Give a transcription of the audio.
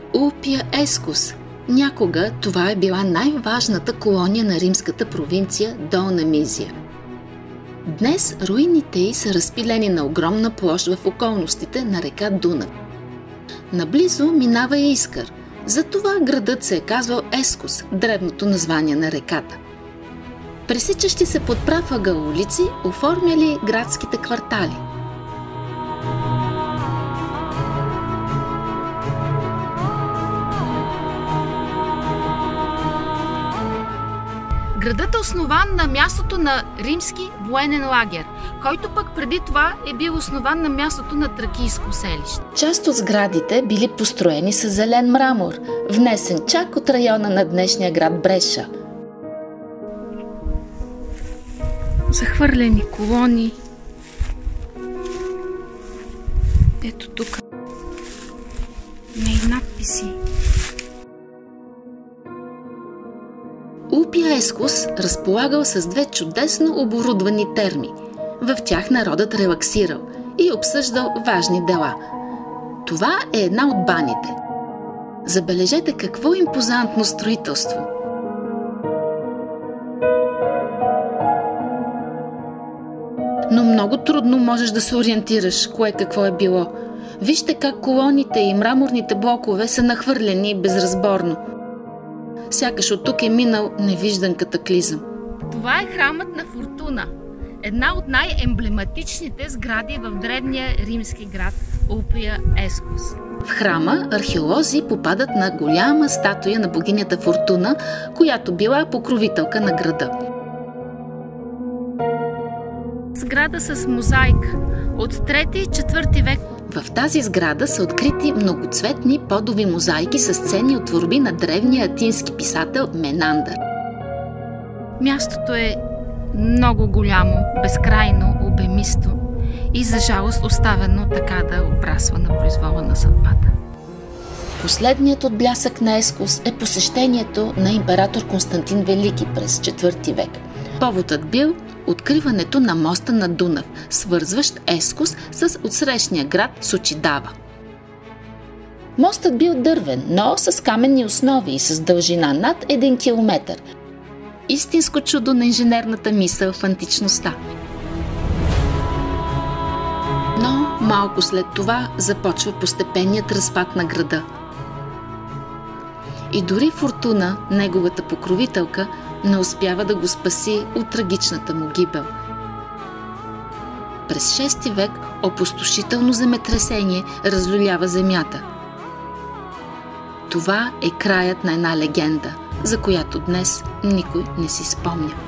Улпия Ескус. Някога това е била най-важната колония на римската провинция Долна Мизия. Днес руините й са разпилени на огромна площ в околностите на река Дунав. Наблизо минава и Искър, затова градът се е казвал Ескус, древното название на реката. Пресичащи се под прав ъгъл улици оформяли градските квартали. Градът е основан на мястото на римски военен лагер, който пък преди това е бил основан на мястото на тракийско селище. Част от сградите били построени с зелен мрамор, внесен чак от района на днешния град Бреша. Захвърлени колони. Ето тук. И надписи. Улпия Ескус разполагал с две чудесно оборудвани терми. В тях народът релаксирал и обсъждал важни дела. Това е една от баните. Забележете какво импозантно строителство! Но много трудно можеш да се ориентираш кое какво е било. Вижте как колоните и мраморните блокове са нахвърлени безразборно. Сякаш от тук е минал невиждан катаклизъм. Това е храмът на Фортуна, една от най-емблематичните сгради в древния римски град Улпия Ескус. В храма археолози попадат на голяма статуя на богинята Фортуна, която била покровителка на града. Сграда с мозайка от 3 и 4 век. В тази сграда са открити многоцветни подови мозайки с сцени от творби на древния атински писател Менандър. Мястото е много голямо, безкрайно, обемисто и за жалост оставено така да обрасва на произвола на съдбата. Последният отблясък на Ескус е посещението на император Константин Велики през 4 век. Поводът бил откриването на моста на Дунав, свързващ Ескус с отсрещния град Сочидава. Мостът бил дървен, но с каменни основи и с дължина над 1 километър. Истинско чудо на инженерната мисъл в античността. Но малко след това започва постепенният разпад на града. И дори Фортуна, неговата покровителка, не успява да го спаси от трагичната му гибел. През 6 век опустошително земетресение разлюлява земята. Това е краят на една легенда, за която днес никой не си спомня.